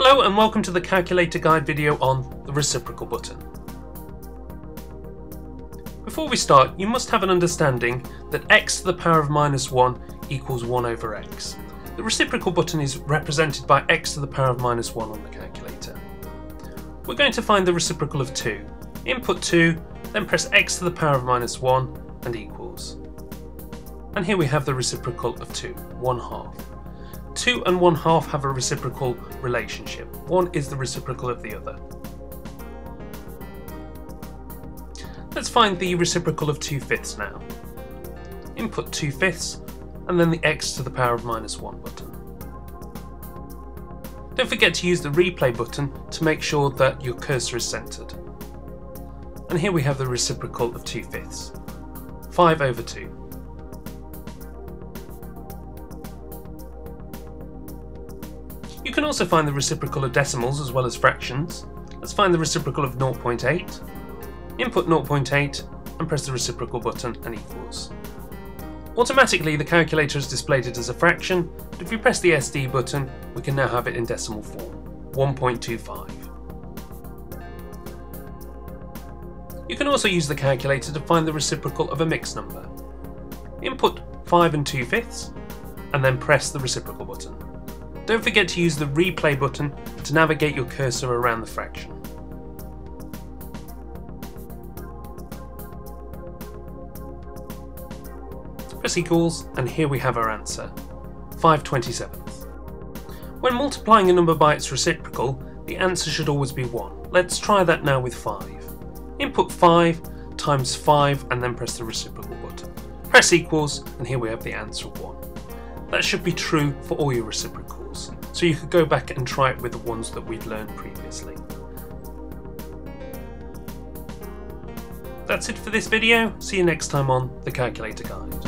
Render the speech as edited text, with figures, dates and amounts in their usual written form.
Hello and welcome to the calculator guide video on the reciprocal button. Before we start, you must have an understanding that x to the power of minus 1 equals 1 over x. The reciprocal button is represented by x to the power of minus 1 on the calculator. We're going to find the reciprocal of 2. Input 2, then press x to the power of minus 1 and equals. And here we have the reciprocal of 2, 1/2. 2 and 1/2 have a reciprocal relationship. One is the reciprocal of the other. Let's find the reciprocal of 2/5 now. Input 2/5 and then the x to the power of minus 1 button. Don't forget to use the replay button to make sure that your cursor is centered. And here we have the reciprocal of 2/5, 5 over 2. You can also find the reciprocal of decimals as well as fractions. Let's find the reciprocal of 0.8. Input 0.8 and press the reciprocal button and equals. Automatically the calculator has displayed it as a fraction, but if we press the SD button we can now have it in decimal form, 1.25. You can also use the calculator to find the reciprocal of a mixed number. Input 5 and 2/5 and then press the reciprocal button. Don't forget to use the replay button to navigate your cursor around the fraction. Press equals, and here we have our answer, 5/27. When multiplying a number by its reciprocal, the answer should always be 1. Let's try that now with 5. Input 5 times 5 and then press the reciprocal button. Press equals, and here we have the answer of 1. That should be true for all your reciprocals, so you could go back and try it with the ones that we'd learned previously. That's it for this video. See you next time on the Calculator Guide.